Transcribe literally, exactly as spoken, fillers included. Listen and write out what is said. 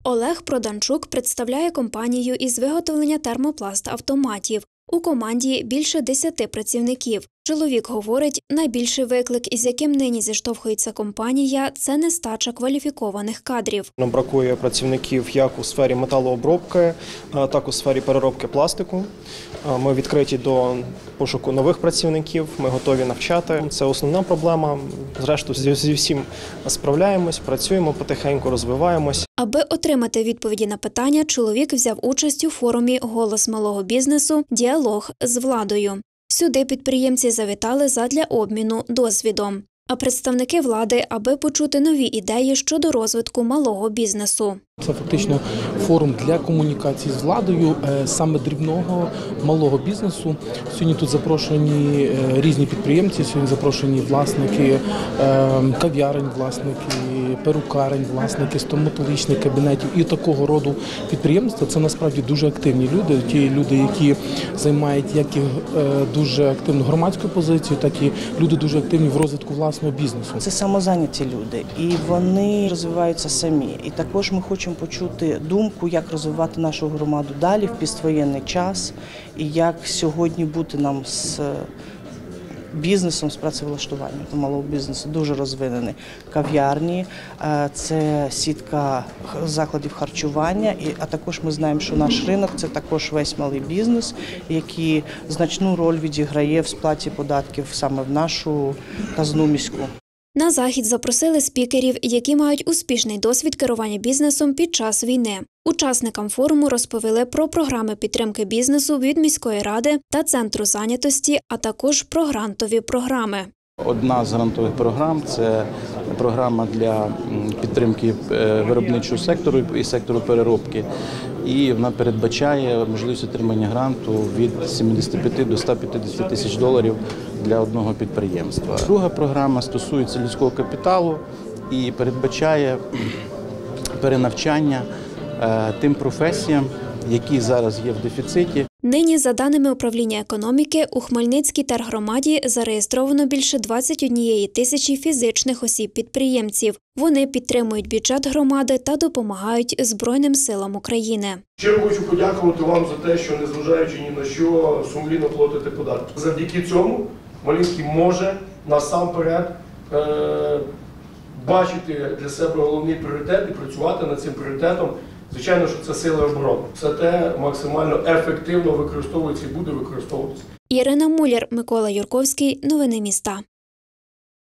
Олег Проданчук представляє компанію із виготовлення термопласт-автоматів. У команді більше десяти працівників. Чоловік говорить, найбільший виклик, із яким нині зіштовхується компанія – це нестача кваліфікованих кадрів. Нам бракує працівників як у сфері металообробки, так у сфері переробки пластику. Ми відкриті до пошуку нових працівників, ми готові навчати. Це основна проблема. Зрештою, зі всім справляємось, працюємо потихеньку, розвиваємось. Аби отримати відповіді на питання, чоловік взяв участь у форумі «Голос малого бізнесу. Діалог з владою». Сюди підприємці завітали задля обміну досвідом. А представники влади, аби почути нові ідеї щодо розвитку малого бізнесу. Це фактично форум для комунікації з владою саме дрібного малого бізнесу. Сьогодні тут запрошені різні підприємці, сьогодні запрошені власники кав'ярень, власники перукарень, власники стоматологічних кабінетів і такого роду підприємства. Це насправді дуже активні люди, ті люди, які займають як і дуже активну громадську позицію, так і люди дуже активні в розвитку власного бізнесу. Це самозайняті люди, і вони розвиваються самі. І також ми хочемо почути думку, як розвивати нашу громаду далі в піствоєнний час, і як сьогодні бути нам з бізнесом, з працевлаштуванням малого бізнесу. Дуже розвинені кав'ярні, це сітка закладів харчування, а також ми знаємо, що наш ринок – це також весь малий бізнес, який значну роль відіграє в сплаті податків саме в нашу казну міську. На захід запросили спікерів, які мають успішний досвід керування бізнесом під час війни. Учасникам форуму розповіли про програми підтримки бізнесу від міської ради та центру зайнятості, а також про грантові програми. Одна з грантових програм – це програма для підтримки виробничого сектору і сектору переробки. І вона передбачає можливість отримання гранту від сімдесяти п'яти до ста п'ятдесяти тисяч доларів для одного підприємства. Друга програма стосується людського капіталу і передбачає перенавчання тим професіям, які зараз є в дефіциті. Нині, за даними управління економіки, у Хмельницькій тергромаді зареєстровано більше двадцять однієї тисячі фізичних осіб-підприємців. Вони підтримують бюджет громади та допомагають Збройним силам України. Щиро хочу подякувати вам за те, що, незважаючи ні на що, сумлінно платите податки. Завдяки цьому Хмельницький може насамперед е бачити для себе головний пріоритет і працювати над цим пріоритетом. Звичайно, що це сили оборони. Все те максимально ефективно використовується і буде використовуватися. Ірина Муляр, Микола Юрковський. Новини міста.